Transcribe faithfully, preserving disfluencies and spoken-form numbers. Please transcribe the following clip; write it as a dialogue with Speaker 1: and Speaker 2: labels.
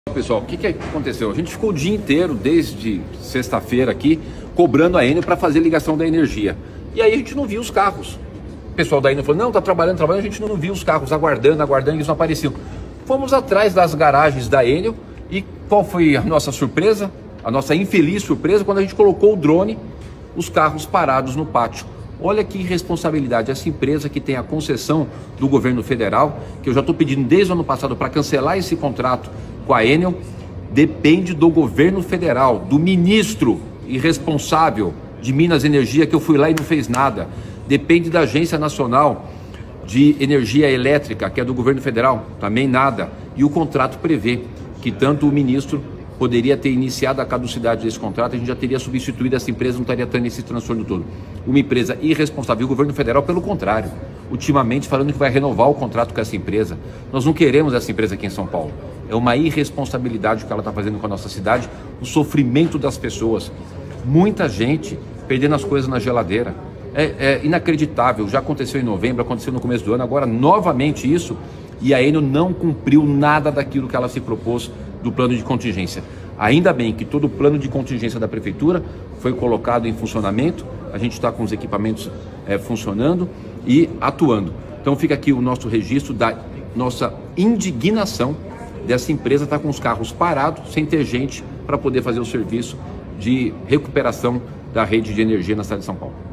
Speaker 1: Pessoal, o que, que aconteceu? A gente ficou o dia inteiro, desde sexta-feira aqui, cobrando a Enel para fazer ligação da energia. E aí a gente não viu os carros. O pessoal da Enel falou, não, tá trabalhando, trabalhando, a gente não viu os carros, aguardando, aguardando, e eles não apareciam. Fomos atrás das garagens da Enel e qual foi a nossa surpresa? A nossa infeliz surpresa quando a gente colocou o drone, os carros parados no pátio. Olha que irresponsabilidade, essa empresa que tem a concessão do governo federal, que eu já estou pedindo desde o ano passado para cancelar esse contrato com a Enel, depende do governo federal, do ministro irresponsável de Minas Energia, que eu fui lá e não fez nada. Depende da Agência Nacional de Energia Elétrica, que é do governo federal, também nada. E o contrato prevê que tanto o ministro poderia ter iniciado a caducidade desse contrato, a gente já teria substituído essa empresa, não estaria tendo esse transtorno todo. Uma empresa irresponsável. E o governo federal, pelo contrário, ultimamente falando que vai renovar o contrato com essa empresa. Nós não queremos essa empresa aqui em São Paulo. É uma irresponsabilidade o que ela está fazendo com a nossa cidade, o sofrimento das pessoas. Muita gente perdendo as coisas na geladeira. É, é inacreditável, já aconteceu em novembro, aconteceu no começo do ano, agora novamente isso, e a Enel não cumpriu nada daquilo que ela se propôs do plano de contingência. Ainda bem que todo o plano de contingência da prefeitura foi colocado em funcionamento, a gente está com os equipamentos é, funcionando e atuando. Então fica aqui o nosso registro da nossa indignação dessa empresa estar com os carros parados, sem ter gente para poder fazer o serviço de recuperação da rede de energia na cidade de São Paulo.